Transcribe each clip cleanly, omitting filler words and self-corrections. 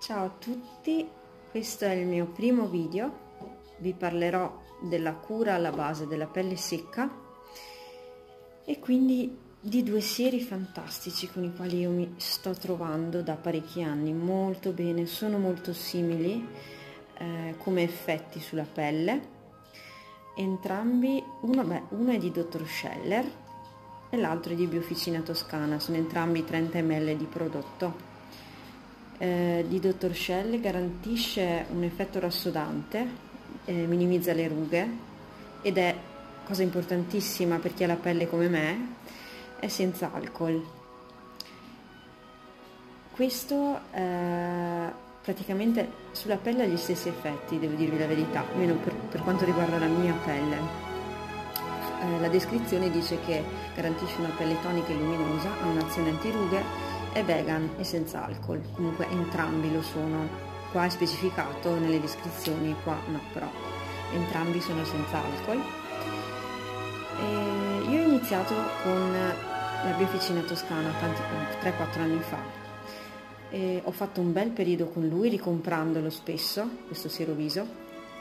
Ciao a tutti, questo è il mio primo video, vi parlerò della cura alla base della pelle secca e quindi di due sieri fantastici con i quali io mi sto trovando da parecchi anni molto bene, sono molto simili come effetti sulla pelle, entrambi, uno è di Dr. Scheller e l'altro è di Biofficina Toscana, sono entrambi 30 ml di prodotto. Di Dr. Scheller garantisce un effetto rassodante, minimizza le rughe ed è, cosa importantissima per chi ha la pelle come me, è senza alcol. Questo praticamente sulla pelle ha gli stessi effetti, devo dirvi la verità, almeno per quanto riguarda la mia pelle. La descrizione dice che garantisce una pelle tonica e luminosa, ha un'azione antirughe, è vegan e senza alcol. Comunque entrambi lo sono, qua è specificato nelle descrizioni, qua no, però entrambi sono senza alcol. E io ho iniziato con la Biofficina Toscana 3-4 anni fa e ho fatto un bel periodo con lui ricomprandolo spesso, questo siero viso,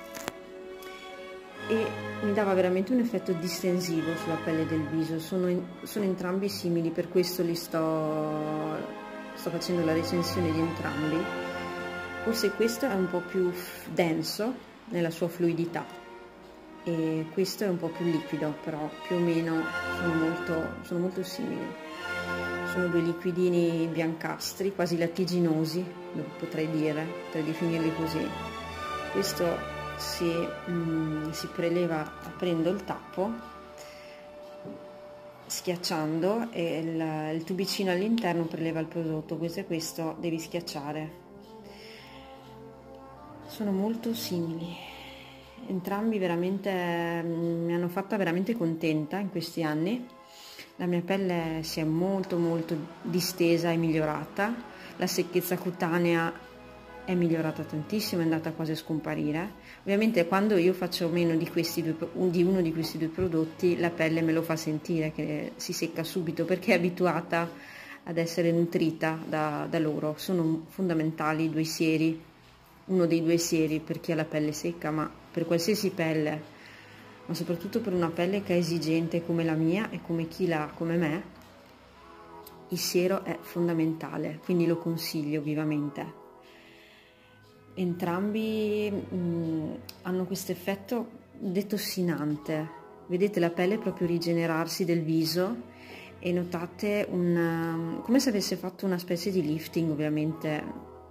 e mi dava veramente un effetto distensivo sulla pelle del viso. Sono entrambi simili, per questo sto facendo la recensione di entrambi. Forse questo è un po' più denso nella sua fluidità e questo è un po' più liquido, però più o meno sono molto simili. Sono due liquidini biancastri, quasi lattiginosi, potrei definirli così. Questo si preleva aprendo il tappo, schiacciando, e il tubicino all'interno preleva il prodotto. Questo devi schiacciare. Sono molto simili, entrambi veramente mi hanno fatta veramente contenta in questi anni. La mia pelle si è molto distesa e migliorata, la secchezza cutanea è migliorata tantissimo, è andata quasi a scomparire. Ovviamente quando io faccio meno di uno di questi due prodotti, la pelle me lo fa sentire che si secca subito, perché è abituata ad essere nutrita da loro. Sono fondamentali i due sieri, uno dei due sieri per chi ha la pelle secca, ma per qualsiasi pelle, ma soprattutto per una pelle che è esigente come la mia e come chi l'ha come me, il siero è fondamentale, quindi lo consiglio vivamente. Entrambi hanno questo effetto detossinante, vedete la pelle proprio rigenerarsi del viso e notate come se avesse fatto una specie di lifting, ovviamente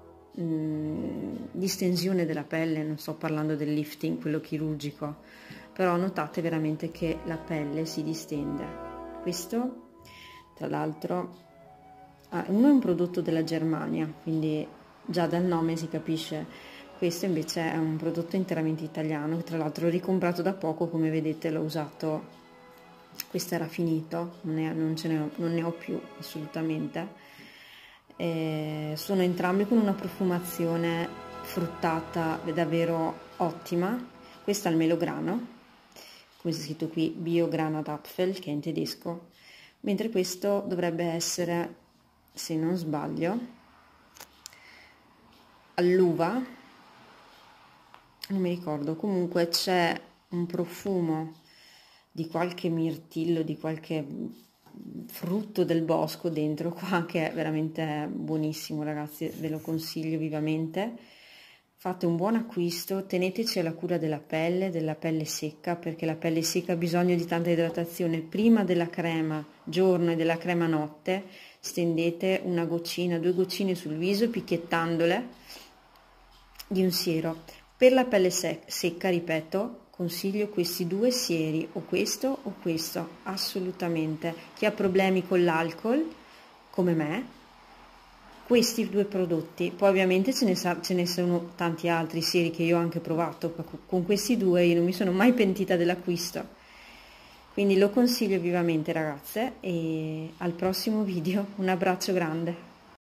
distensione della pelle. Non sto parlando del lifting, quello chirurgico, però notate veramente che la pelle si distende. Questo tra l'altro uno è un prodotto della Germania, quindi già dal nome si capisce. Questo invece è un prodotto interamente italiano, che tra l'altro ho ricomprato da poco, come vedete l'ho usato, questo era finito, non ne ho più assolutamente. Sono entrambi con una profumazione fruttata davvero ottima. Questo è il melograno, come c'è scritto qui, Bio-Granatapfel, che è in tedesco, mentre questo dovrebbe essere, se non sbaglio, all'uva, non mi ricordo. Comunque c'è un profumo di qualche mirtillo, di qualche frutto del bosco dentro qua, che è veramente buonissimo, ragazzi, ve lo consiglio vivamente. Fate un buon acquisto, teneteci alla cura della pelle secca, perché la pelle secca ha bisogno di tanta idratazione. Prima della crema giorno e della crema notte stendete una goccina, 2 goccine sul viso, picchiettandole, di un siero. Per la pelle secca, ripeto, consiglio questi due sieri, o questo, assolutamente. Chi ha problemi con l'alcol come me, questi due prodotti. Poi ovviamente ce ne sono tanti altri sieri che io ho anche provato, con questi due io non mi sono mai pentita dell'acquisto, quindi lo consiglio vivamente, ragazze, e al prossimo video un abbraccio grande.